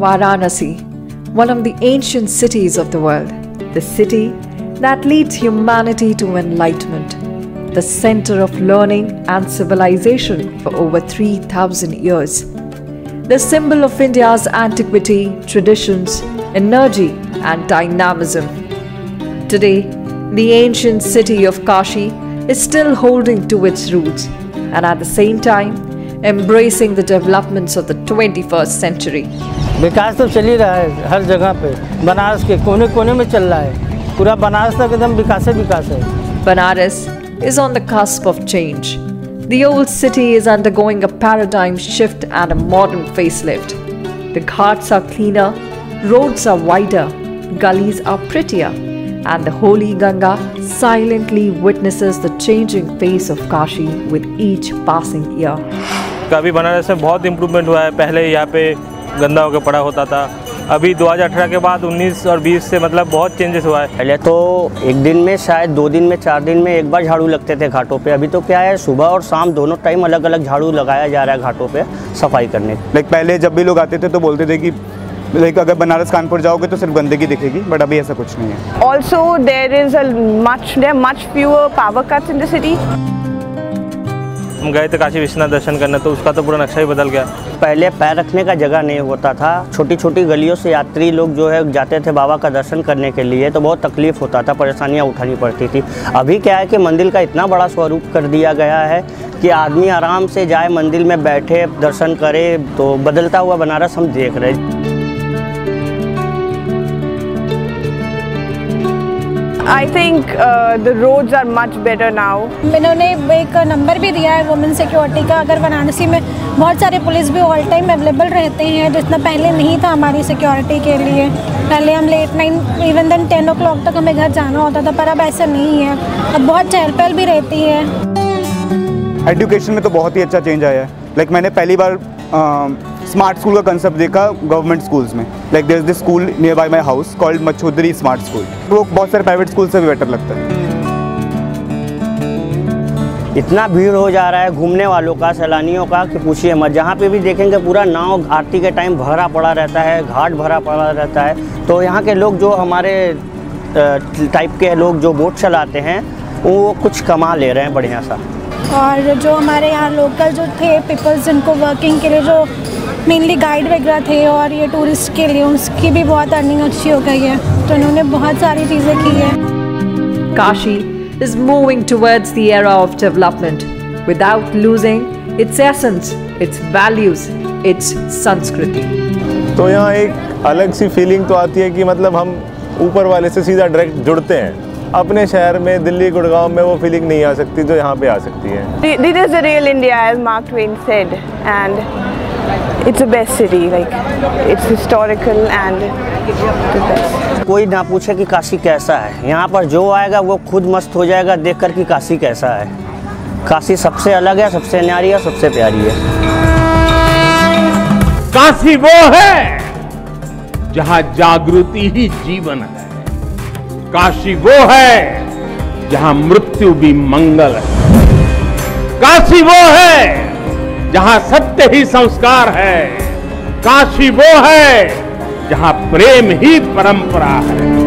Varanasi, one of the ancient cities of the world, the city that leads humanity to enlightenment, the center of learning and civilization for over 3,000 years, the symbol of India's antiquity, traditions, energy and dynamism. Today, the ancient city of Kashi is still holding to its roots and at the same time embracing the developments of the 21st century. विकास तो चल ही रहा है हर जगह पे, बनारस के कोने कोने में चल रहा है, पूरा बनारस तक एकदम विकास है। Banaras is on the cusp of change. The old city is undergoing a paradigm shift and a modern facelift. The ghats are cleaner, roads are wider, gullies are prettier, and the holy Ganga silently witnesses the changing face of Kashi with each passing year. काफ़ी बनारस में बहुत improvement हुआ है। पहले यहाँ पे गंदा होकर पड़ा होता था, अभी 2018 के बाद 19 और 20 से मतलब बहुत चेंजेस हुआ है। पहले तो एक दिन में शायद 2 दिन में 4 दिन में एक बार झाड़ू लगते थे घाटों पे, अभी तो क्या है सुबह और शाम दोनों टाइम अलग अलग झाड़ू लगाया जा रहा है घाटों पे सफाई करने। पहले जब भी लोग आते थे तो बोलते थे कि अगर बनारस कानपुर जाओगे तो सिर्फ गंदगी दिखेगी, बट अभी ऐसा कुछ नहीं है। Also there are much fewer power cuts in the city. हम गए थे काशी विश्वनाथ दर्शन करने, तो उसका तो पूरा नक्शा ही बदल गया। पहले पैर रखने का जगह नहीं होता था, छोटी छोटी गलियों से यात्री लोग जो है जाते थे बाबा का दर्शन करने के लिए, तो बहुत तकलीफ होता था, परेशानियां उठानी पड़ती थी। अभी क्या है कि मंदिर का इतना बड़ा स्वरूप कर दिया गया है कि आदमी आराम से जाए मंदिर में बैठे दर्शन करे, तो बदलता हुआ बनारस हम देख रहे हैं। I think the roads are much better now. इन्होंने एक नंबर भी दिया है वुमेन सिक्योरिटी का। अगर वाराणसी में बहुत सारे पुलिस भी ऑल टाइम अवेलेबल रहते हैं, जितना पहले नहीं था हमारी सिक्योरिटी के लिए। पहले हम late night even then 10 o'clock तक हमें घर जाना होता था, पर अब ऐसा नहीं है, अब बहुत चहल पहल भी रहती है। एजुकेशन में तो बहुत ही अच्छा चेंज आया है। मैंने पहली बार स्मार्ट स्कूल का कंसेप्ट देखा गवर्नमेंट स्कूल्स में। There is this school near by my house called Machhodari smart school. वो बहुत सारे प्राइवेट स्कूल से भी बेटर लगता है। इतना भीड़ हो जा रहा है घूमने वालों का, सैलानियों का कि पूछिए मत। जहाँ पे भी देखेंगे पूरा नाव आरती के टाइम भरा पड़ा रहता है, घाट भरा पड़ा रहता है। तो यहाँ के लोग जो हमारे टाइप के लोग जो बोट चलाते हैं वो कुछ कमा ले रहे हैं बढ़िया सा। और जो हमारे यहाँ लोकल जो थे पीपल्स, जिनको वर्किंग के लिए जो मेनली गाइड वगैरह थे और ये टूरिस्ट के लिए, उसकी भी बहुत अर्निंग अच्छी हो गई है, तो उन्होंने बहुत सारी चीज़ें की है। Kashi is moving towards the era of development without losing its essence, its values, its संस्कृति। तो यहाँ एक अलग सी फीलिंग तो आती है कि मतलब हम ऊपर वाले से सीधा डायरेक्ट जुड़ते हैं। अपने शहर में दिल्ली गुड़गांव में वो फीलिंग नहीं आ सकती जो यहाँ पे आ सकती है। This is the real India, as Mark Twain said, and it's the best city. Like it's historical and the best. कोई ना पूछे कि काशी कैसा है, यहाँ पर जो आएगा वो खुद मस्त हो जाएगा देखकर कि काशी कैसा है। काशी सबसे अलग है, सबसे न्यारी है, सबसे प्यारी है। काशी वो है जहाँ जागृति ही जीवन है। काशी वो है जहां मृत्यु भी मंगल है। काशी वो है जहां सत्य ही संस्कार है। काशी वो है जहां प्रेम ही परंपरा है।